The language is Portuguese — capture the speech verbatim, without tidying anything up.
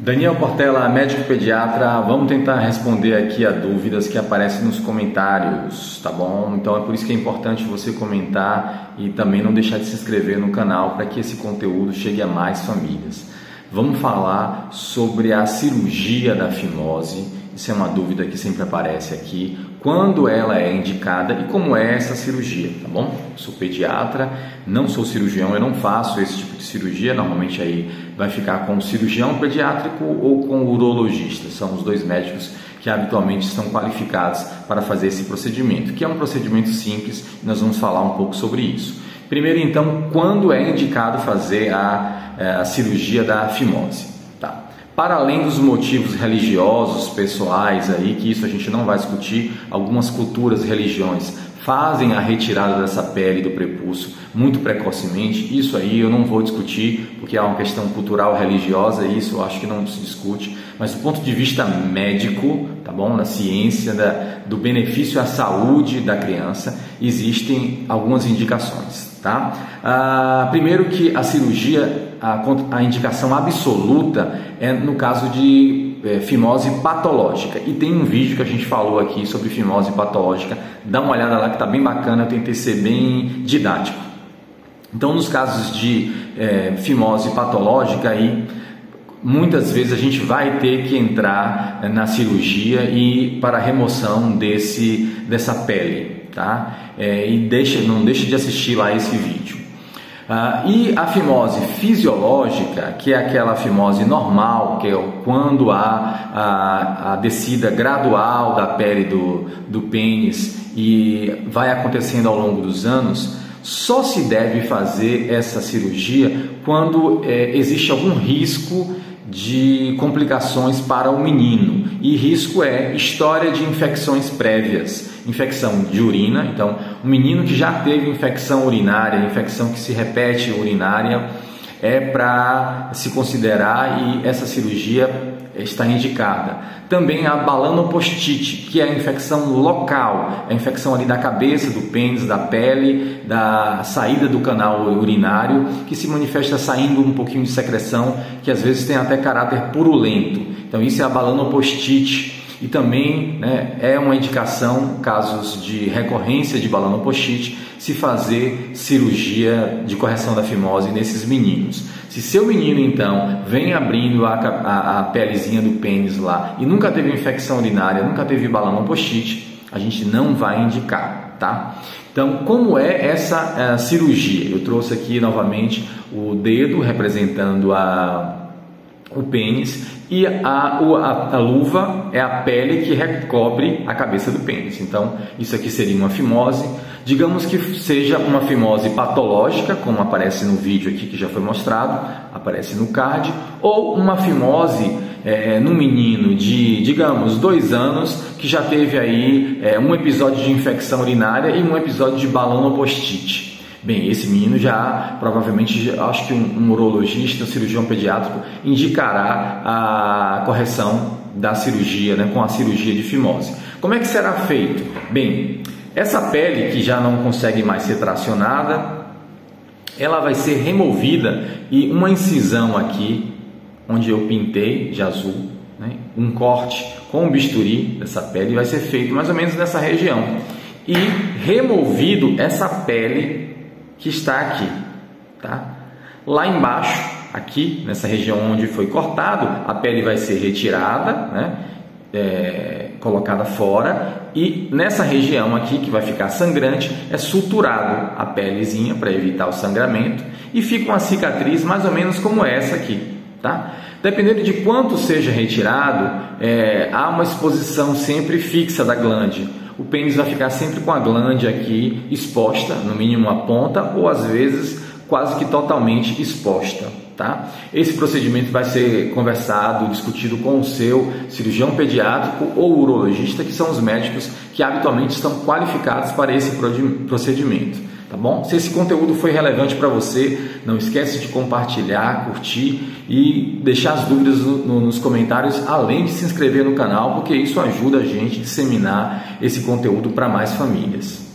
Daniel Portela, médico pediatra, vamos tentar responder aqui a dúvidas que aparecem nos comentários, tá bom? Então é por isso que é importante você comentar e também não deixar de se inscrever no canal para que esse conteúdo chegue a mais famílias. Vamos falar sobre a cirurgia da fimose. Isso é uma dúvida que sempre aparece aqui. Quando ela é indicada e como é essa cirurgia, tá bom? Sou pediatra, não sou cirurgião, eu não faço esse tipo de cirurgia. Normalmente aí vai ficar com o cirurgião pediátrico ou com o urologista. São os dois médicos que habitualmente estão qualificados para fazer esse procedimento, que é um procedimento simples. Nós vamos falar um pouco sobre isso. Primeiro, então, quando é indicado fazer a, a cirurgia da fimose? Tá? Para além dos motivos religiosos, pessoais, aí, que isso a gente não vai discutir, algumas culturas, religiões fazem a retirada dessa pele do prepúcio muito precocemente. Isso aí eu não vou discutir, porque é uma questão cultural, religiosa, e isso eu acho que não se discute. Mas do ponto de vista médico, tá bom? Na ciência da, do benefício à saúde da criança, existem algumas indicações, tá? Ah, primeiro que a cirurgia, a, a indicação absoluta é no caso de é, fimose patológica, e tem um vídeo que a gente falou aqui sobre fimose patológica, dá uma olhada lá que está bem bacana, eu tentei ser bem didático. Então, nos casos de é, fimose patológica, aí, muitas vezes a gente vai ter que entrar na cirurgia e para a remoção desse, dessa pele, tá? É, e deixa, não deixe de assistir lá esse vídeo. Ah, e a fimose fisiológica, que é aquela fimose normal, que é quando há a, a descida gradual da pele do, do pênis e vai acontecendo ao longo dos anos, só se deve fazer essa cirurgia quando é, existe algum risco de complicações para o menino, e risco é história de infecções prévias, infecção de urina. Então, um menino que já teve infecção urinária, infecção que se repete urinária, é para se considerar, e essa cirurgia está indicada. Também a balanopostite, que é a infecção local, a infecção ali da cabeça, do pênis, da pele, da saída do canal urinário, que se manifesta saindo um pouquinho de secreção, que às vezes tem até caráter purulento. Então isso é a balanopostite. E também, né, é uma indicação, casos de recorrência de balanopostite, se fazer cirurgia de correção da fimose nesses meninos. Se seu menino, então, vem abrindo a, a, a pelezinha do pênis lá e nunca teve infecção urinária, nunca teve balanopostite, a gente não vai indicar, tá? Então, como é essa a cirurgia? Eu trouxe aqui novamente o dedo representando a o pênis, e a, a, a luva é a pele que recobre a cabeça do pênis. Então, isso aqui seria uma fimose. Digamos que seja uma fimose patológica, como aparece no vídeo aqui que já foi mostrado, aparece no card, ou uma fimose é, no menino de, digamos, dois anos, que já teve aí é, um episódio de infecção urinária e um episódio de balanopostite. Bem, esse menino já, provavelmente, acho que um, um urologista, um cirurgião pediátrico, indicará a correção da cirurgia, né, com a cirurgia de fimose. Como é que será feito? Bem, essa pele que já não consegue mais ser tracionada, ela vai ser removida, e uma incisão aqui, onde eu pintei de azul, né, um corte com o bisturi dessa pele vai ser feito mais ou menos nessa região, e removido essa pele que está aqui, tá? Lá embaixo, aqui nessa região onde foi cortado, a pele vai ser retirada, né? É, colocada fora, e nessa região aqui que vai ficar sangrante é suturado a pelezinha para evitar o sangramento, e fica uma cicatriz mais ou menos como essa aqui, tá? Dependendo de quanto seja retirado, é, há uma exposição sempre fixa da glande. O pênis vai ficar sempre com a glande aqui exposta, no mínimo a ponta, ou às vezes quase que totalmente exposta, tá? Esse procedimento vai ser conversado, discutido com o seu cirurgião pediátrico ou urologista, que são os médicos que habitualmente estão qualificados para esse procedimento, tá bom? Se esse conteúdo foi relevante para você, não esquece de compartilhar, curtir e deixar as dúvidas no, no, nos comentários, além de se inscrever no canal, porque isso ajuda a gente a disseminar esse conteúdo para mais famílias.